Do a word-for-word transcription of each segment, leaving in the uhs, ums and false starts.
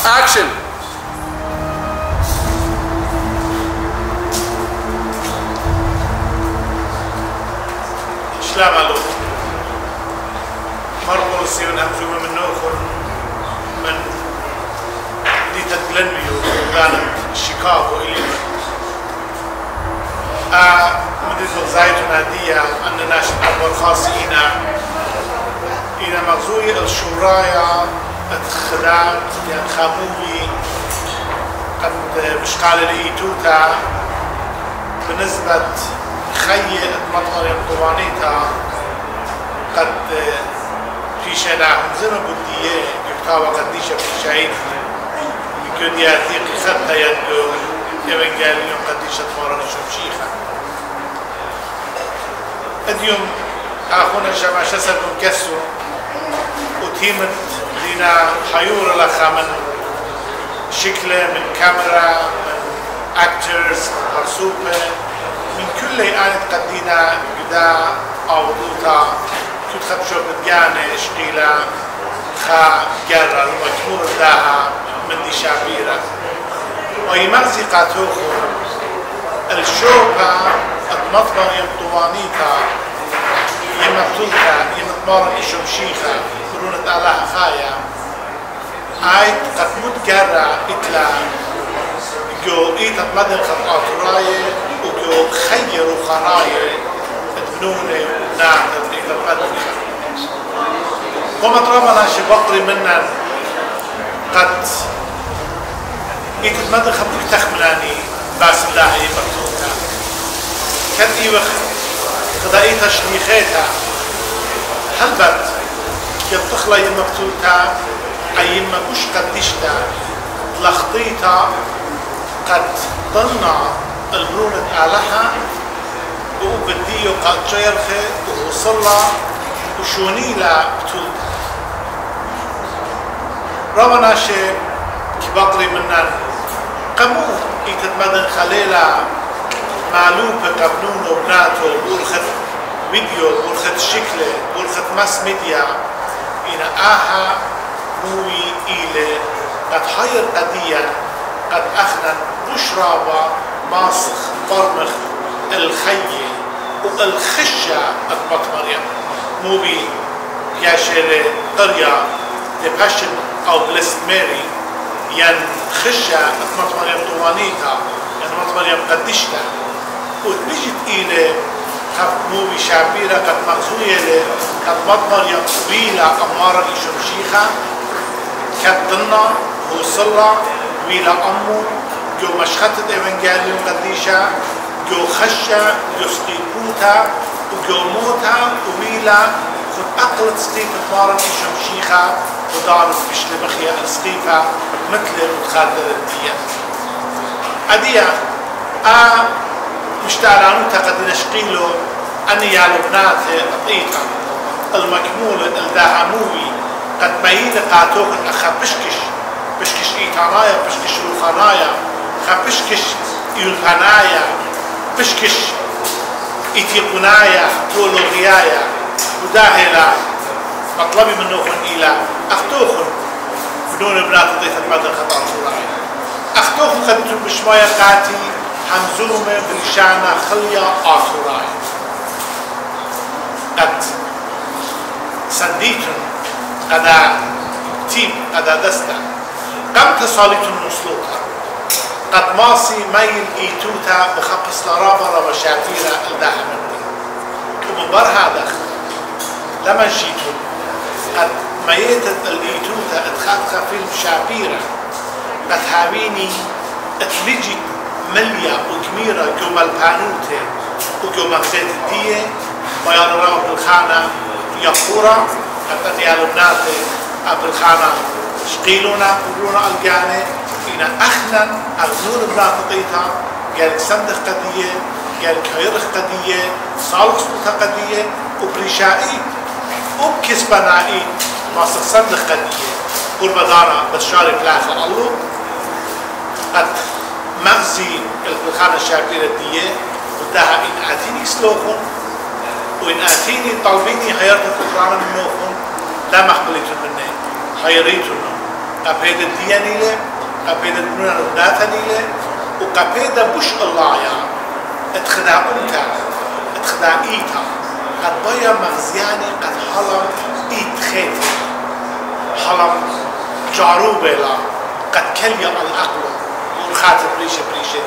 Action! شلام علو مرمو سيون همزومة من نوخن من ديتا جلنبيو غانا شيكاغو إلينا آه مدينة زايتنا دي أن ناشد أكبر خاص إينا إينا مغزوية الشورايا الخدام يعني خاموي قد مشقال الإيتوتا بالنسبة خي المطر الطوانيتا قد في شناهم زنو بديه يكتاوى قديشة في شعيد يكون يأتيق خطة يدو إيفانجاليون قديشة مارن شمشيخة اليوم أخونا شمع شسد مكسو وتيمت لنا حيور لخا من شكله من كاميرا من أكترز مرسوبة من كل آنة قدينا قدا أوضوطا كنت خبشو بديانة اشقيلا خا جرى المكمور داها من دي شابيرة ويمغزي قاتوخو الشوكا المطبر يمطوانيتا يمطلتا يمطبارن إشمشيخا كرونة آلها خايا آيت قد متجرى إتلا جو إيتا مدن خطأت راية وجو خيروا خراية تبنوني نعتد إيتا مدن قمت رمنا شبقري منا قد إيتا مدن خطأت تخملاني باس الله يبقوتا كان إيوخ خدائيتا شنيخيتا هلبت يبتخلى يمقتولتا أيما مش قدشتا لخطيتا قد ضلنا البرونة آلها وبديو قد جيرخي ووصلا وشونيلا بتولتا روانا شي كبقري منن قمو يتمدن خليلا معلوبة قبنون وبناتو بورخت فيديو بورخت شكله بورخت ماس ميديا إنا آها موي إيلي قد حير قديا قد أخنا بشرابا ماسخ برمخ الخيي والخشة أطبط مريم موبي يا شيري قرية دباشن أو بلست ماري ين خشة أطبط مريم طوانيتا ين أطبط مريم قدشتا وتبجت إلي قد موبي شابيرة قد مغزوية لي قد أطبط مريم طويلة أمارة إشمشيخة قد ضنا وصلا ويلا أمو جو مشخطة إيفانجاليون قديشة جو خشة جو سقيقوتا وجو موتا ويلا خد أقلت سقيقة مارن إشمشيخة ودارت بشل مخيا السقيقة مثل متخادر الدية أدية آه مشتعلانو تقد نشقيلو أني يا لبنات أطيقا المكمولة الداهموي قد ميلة قاتوك الأخا بشكش بشكش إيطانايا بشكش روخانايا خبشكش إيوتانايا بشكش إتيقونايا تولوغيايا وداهلا مطلبي منوخن إلى أختوخن بدون بنات ضيثة بعد الخطأ الصراحي أختوخن خدتو بشمايا قاتي حمزومة بلشانا خليا آثوراي قد سنديتن قدا تيم قدا دستا قم تصاليتن نصلوتا قد ماصي ميل إيتوتا بخبص لرابة ربا شاتيرا الداها مني ومن بر هذا لما جيتون قد ميتت الإيتوتا اتخاتخا فيلم شابيرا قد هاويني اتلجي مليا وكميرا جو مالبانوتي وجو مغزيت الدية ويانا راو بالخانة يقورا قد أني ألبناتي بالخانة شقيلونا قبلونا القاني إنا أخنا أغنور بنات قيتا قال سندخ قدية قال كيرخ قدية صالح سلطة قدية وبريشائي وبكسبنائي ماسك سندخ قدية قرب دارا بشاري بلاخ الله قد مغزي الخانة الشابيرة دي ودها إن آتيني سلوخن وإن آتيني طالبيني حيرتك القرآن منوخن لا مقبليتن مني حيريتن قبيد الديانيلة قبيد الدنيا الداتنيلة وقبيد بش الله يا اتخدا أنت اتخدا إيتا قد بيا مغزياني قد حلم إيت خيتي حلم جاروبة لا قد كليا العقل ورخاتب ريشة بريشة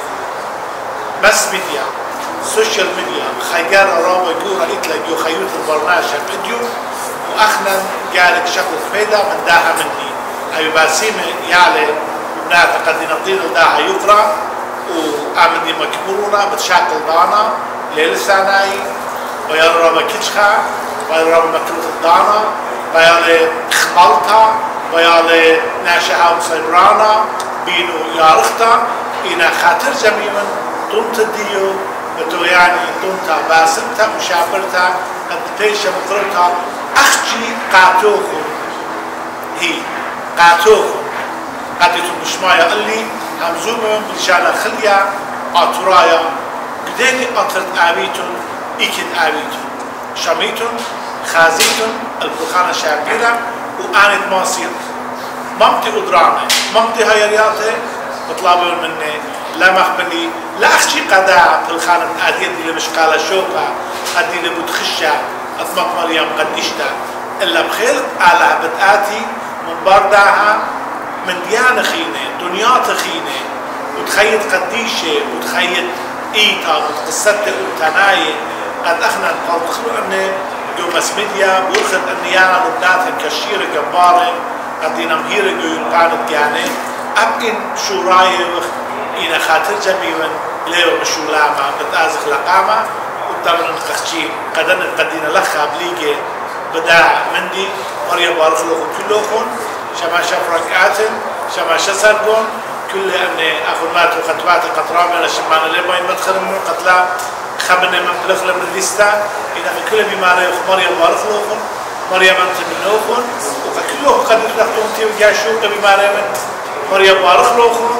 بس ميديا سوشيال ميديا خيار راوي جورا إتلاق يو خيوط البرنامج فيديو وأخنا قالك شغل فيدا من داها مني أي باسيمة يعلي بنات قد نطير داها يقرأ وآمني مكبرونا بتشاكل دانا ليلساناي ويرى مكتشخا ويرى مكروت الدانا ويرى خمالتا ويرى ناشعة وصيبرانا بينو يارختا إنا خاطر جميعا تنت ديو بتو يعني تنت باسمتا مشابرتا قد تيشا مقرتا أخجي قاتوكم هي قاتوكم قدتو بشمايا اللي همزومهم بلشانا خليا آترايا قديني أطرت آبيتون إيكد آبيتون شميتون خازيتون البخانة شابيرة وآنت ماصير ممتي قدرانة ممتي هيرياتي بطلبوا مني لا مخبني لا أخشي قداع بالخانة أديد اللي مش قالة شوكا أدي اللي بتخشى أثمت مريم قديشتا إلا بخير على بدآتي من برداها من ديانة خينة دنيا خينة وتخيط قديشة وتخيط إيتا وتقصدت وتناية قد أخنا نقول أنه يوم ميديا بورخد أنيانا لبناتهم كشيرة جبارة قد ينمهيرة يقول قانت يعني أبقين شو راية إنا خاطر جميعا ليو مشو لاما بتازخ لقامة وتمنى نخشي قدنا قدينا لخا بليجي بداع مندي مريم بارخ لكم كلكم شما شفرقاتن شما شسرقون كل أن أخذ مات وخطوات قطرامة لشمان اللي باين مدخل من قتلا خمنا من بلغل من لستا إذا كل بماري مريم بارخ لكم مريم أنت منوكم وكلهم قد يخلقون تيو جاشوك بماري من مريم بارخ لكم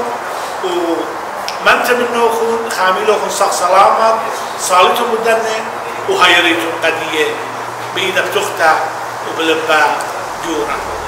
ومن تمنوكم خاملوكم صح سلامة صالتهم مدنة وهيريتهم قدية بإيدك تختع وبلبا جورا